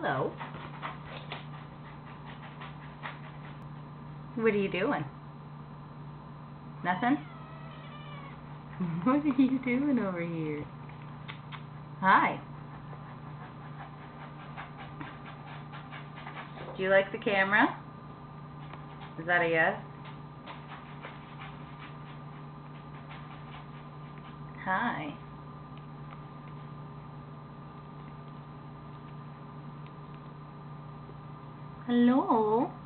Hello. What are you doing? Nothing? What are you doing over here? Hi. Do you like the camera? Is that a yes? Hi. Hello.